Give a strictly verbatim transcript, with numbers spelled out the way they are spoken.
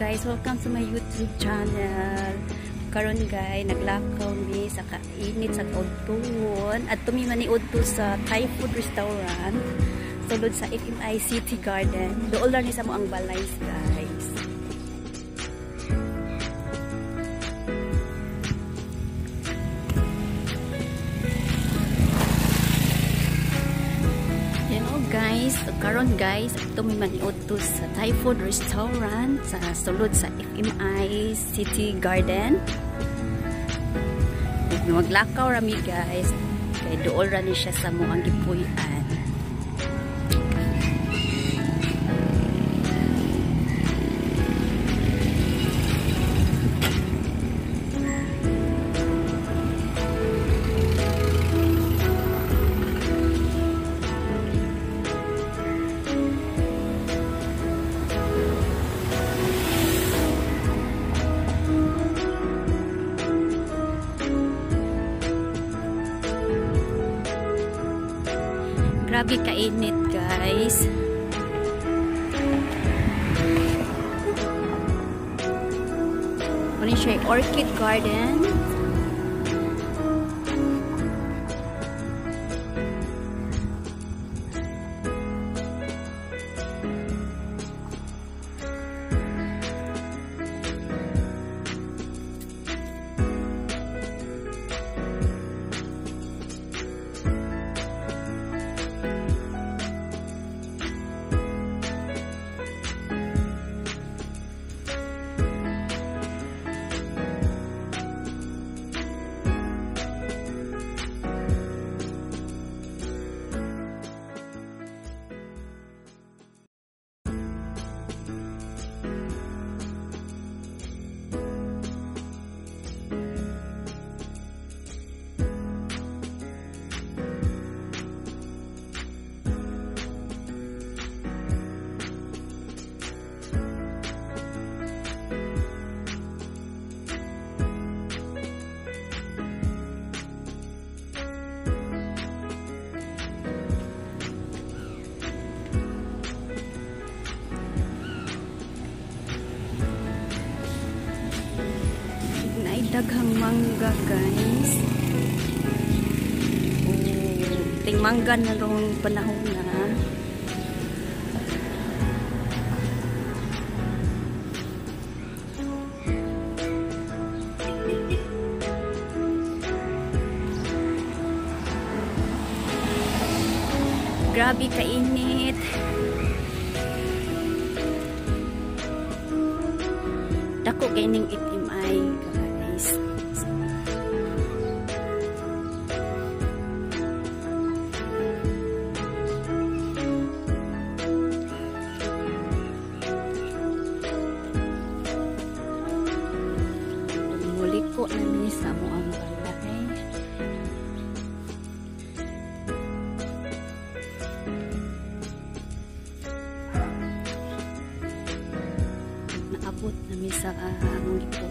guys, welcome to my YouTube channel. Karon guys, naglakaw mi sa kainit sa Udtuon at tumi man ni udto sa Thai food restaurant sulod sa F M I City Garden. Dool lang ni sa mo ang balay guys. Guys, karon guys, tumi man iudto sa Thai food restaurant sa sulod sa F M I City Garden. Maglakaw rami guys, kay dool ra ni siya sa mo ang gipuy-an. Grabe kainit guys. Muna siya Orchid Garden. Daghang mangga guys. Oh, ting mangga na rong panahon na. Grabe kainit. Dako kay ning F M I guys. Muliko na ni sa mo ang balay. Naabot na mi sa among